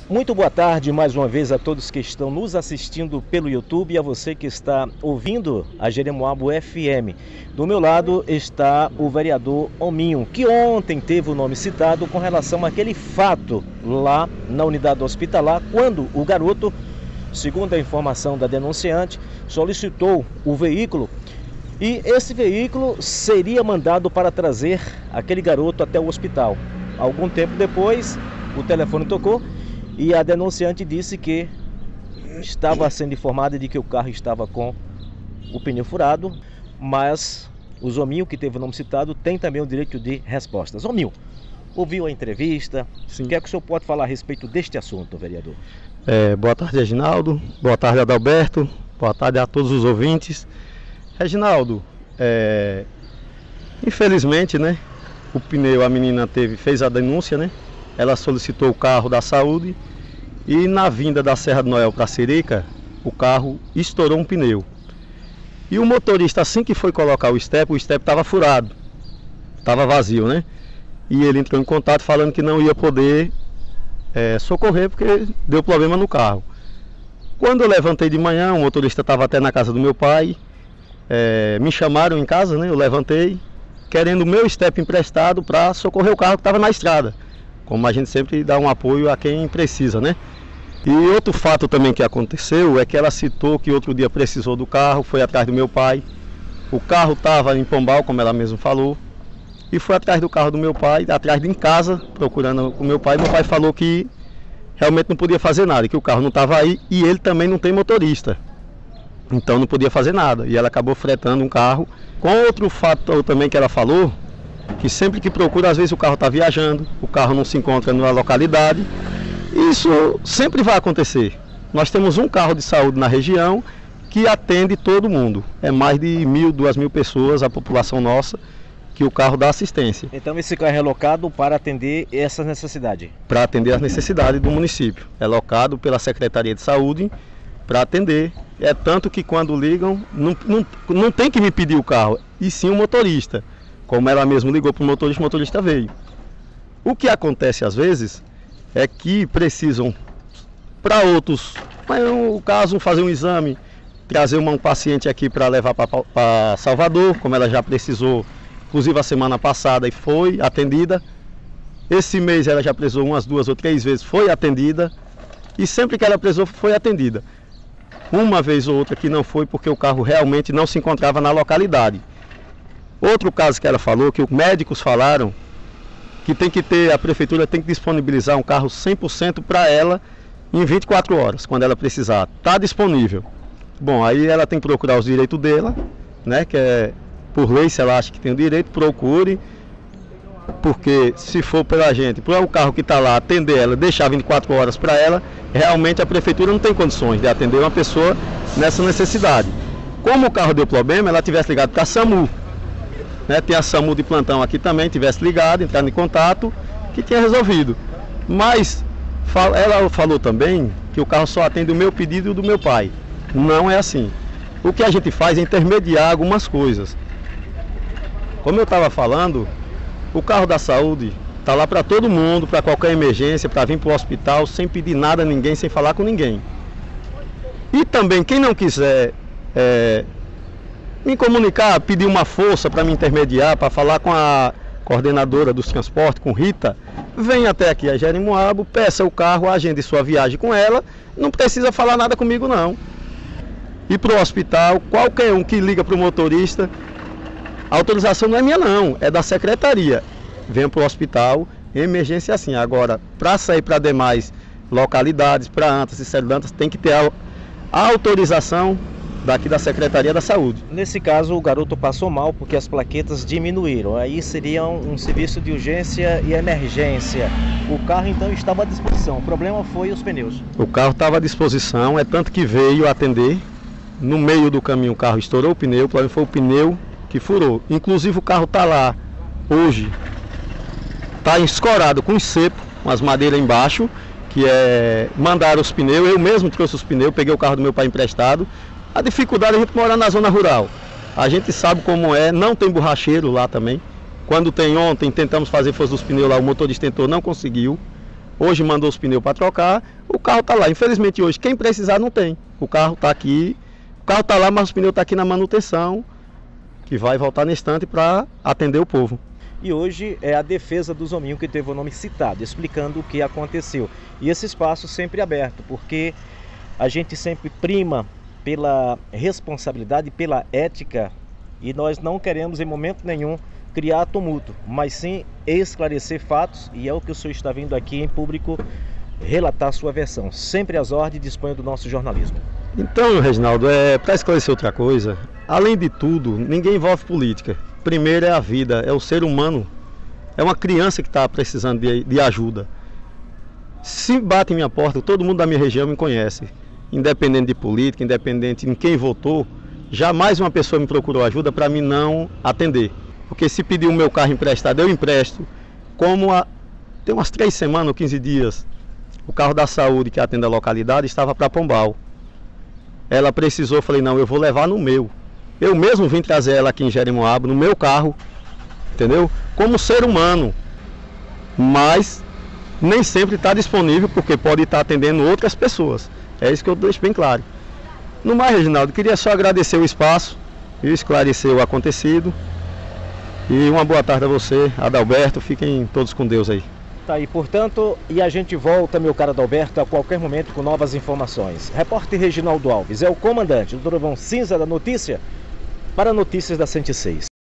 Muito boa tarde mais uma vez a todos que estão nos assistindo pelo YouTube e a você que está ouvindo a Jeremoabo FM. Do meu lado está o vereador Hominho, que ontem teve o nome citado com relação àquele fato lá na unidade hospitalar, quando o garoto, segundo a informação da denunciante, solicitou o veículo e esse veículo seria mandado para trazer aquele garoto até o hospital. Algum tempo depois, o telefone tocou e a denunciante disse que estava sendo informada de que o carro estava com o pneu furado, mas o Hominho, que teve o nome citado, tem também o direito de respostas. Hominho, ouviu a entrevista? Sim. O que é que o senhor pode falar a respeito deste assunto, vereador? Boa tarde, Reginaldo. Boa tarde, Adalberto. Boa tarde a todos os ouvintes. Reginaldo, infelizmente, né, o pneu, a menina fez a denúncia, né? Ela solicitou o carro da saúde e na vinda da Serra do Noel para Serica, o carro estourou um pneu. E o motorista, assim que foi colocar o step estava furado, estava vazio, né? E ele entrou em contato falando que não ia poder socorrer porque deu problema no carro. Quando eu levantei de manhã, o motorista estava até na casa do meu pai, me chamaram em casa, né? Eu levantei, querendo o meu step emprestado para socorrer o carro que estava na estrada. Como a gente sempre dá um apoio a quem precisa, né? E outro fato também que aconteceu é que ela citou que outro dia precisou do carro, foi atrás do meu pai. O carro estava em Pombal, como ela mesmo falou, e foi atrás do carro do meu pai, atrás de em casa, procurando o meu pai. Meu pai falou que realmente não podia fazer nada, que o carro não estava aí e ele também não tem motorista. Então não podia fazer nada. E ela acabou fretando um carro. Com outro fato também que ela falou, que sempre que procura, às vezes o carro está viajando, o carro não se encontra na localidade. Isso sempre vai acontecer. Nós temos um carro de saúde na região que atende todo mundo. É mais de 1.000, 2.000 pessoas, a população nossa, que o carro dá assistência. Então esse carro é locado para atender essa necessidade? Para atender as necessidades do município. É locado pela Secretaria de Saúde para atender. É tanto que quando ligam, não tem que me pedir o carro, e sim o motorista. Como ela mesmo ligou para o motorista veio. O que acontece às vezes é que precisam, para outros, no caso, fazer um exame, trazer um paciente aqui para levar para Salvador, como ela já precisou, inclusive a semana passada, e foi atendida. Esse mês ela já precisou umas 2 ou 3 vezes, foi atendida. E sempre que ela precisou, foi atendida. Uma vez ou outra que não foi, porque o carro realmente não se encontrava na localidade. Outro caso que ela falou, que os médicos falaram que a prefeitura tem que disponibilizar um carro 100% para ela em 24 horas, quando ela precisar. Está disponível. Bom, aí ela tem que procurar os direitos dela, né? Que é por lei, se ela acha que tem o direito, procure. Porque se for pela gente, para o carro que está lá atender ela, deixar 24 horas para ela, realmente a prefeitura não tem condições de atender uma pessoa nessa necessidade. Como o carro deu problema, ela tivesse ligado para a SAMU. Né, tem a SAMU de plantão aqui também, tivesse ligado, entrado em contato, que tinha resolvido. Mas ela falou também que o carro só atende o meu pedido e o do meu pai. Não é assim. O que a gente faz é intermediar algumas coisas. Como eu estava falando, o carro da saúde está lá para todo mundo, para qualquer emergência, para vir para o hospital, sem pedir nada a ninguém, sem falar com ninguém. E também, quem não quiser me comunicar, pedir uma força para me intermediar, para falar com a coordenadora dos transportes, com Rita, venha até aqui a Jeremoabo, peça o carro, agende sua viagem com ela, não precisa falar nada comigo não. E para o hospital, qualquer um que liga para o motorista, a autorização não é minha não, é da secretaria. Venha para o hospital, emergência assim. Agora, para sair para demais localidades, para Antas e Sedantas, tem que ter a autorização daqui da Secretaria da Saúde. Nesse caso, o garoto passou mal porque as plaquetas diminuíram. Aí seria um serviço de urgência e emergência. O carro então estava à disposição. O problema foi os pneus. O carro estava à disposição, é tanto que veio atender. No meio do caminho o carro estourou o pneu, o problema foi o pneu que furou. Inclusive o carro está lá hoje, está escorado com cepo, com as madeiras embaixo, que mandaram os pneus. Eu mesmo trouxe os pneus, peguei o carro do meu pai emprestado. A dificuldade é a gente morar na zona rural. A gente sabe como é, não tem borracheiro lá também. Quando tem ontem, tentamos fazer força dos pneus lá, o motorista tentou, não conseguiu. Hoje mandou os pneus para trocar, o carro está lá. Infelizmente hoje, quem precisar não tem. O carro está aqui, o carro está lá, mas os pneus estão aqui na manutenção, que vai voltar no instante para atender o povo. E hoje é a defesa do Hominho que teve o nome citado, explicando o que aconteceu. E esse espaço sempre aberto, porque a gente sempre prima pela responsabilidade, pela ética, e nós não queremos em momento nenhum criar tumulto, mas sim esclarecer fatos, e é o que o senhor está vindo aqui em público relatar sua versão. Sempre às ordens, disponha do nosso jornalismo. Então, Reginaldo, para esclarecer outra coisa, além de tudo, ninguém envolve política. Primeiro é a vida, é o ser humano, é uma criança que está precisando de ajuda. Se bate em minha porta, todo mundo da minha região me conhece, independente de política, independente de quem votou, jamais uma pessoa me procurou ajuda para mim não atender. Porque se pedir o meu carro emprestado, eu empresto. Tem umas 3 semanas ou 15 dias, o carro da saúde que atende a localidade estava para Pombal. Ela precisou, eu falei, não, eu vou levar no meu. Eu mesmo vim trazer ela aqui em Jeremoabo, no meu carro, entendeu? Como ser humano. Mas nem sempre está disponível, porque pode estar atendendo outras pessoas. É isso que eu deixo bem claro. No mais, Reginaldo, queria só agradecer o espaço e esclarecer o acontecido. E uma boa tarde a você, Adalberto. Fiquem todos com Deus aí. Tá aí, portanto, e a gente volta, meu caro Adalberto, a qualquer momento com novas informações. Repórter Reginaldo Alves é o comandante do Trovão Cinza da Notícia para Notícias da 106.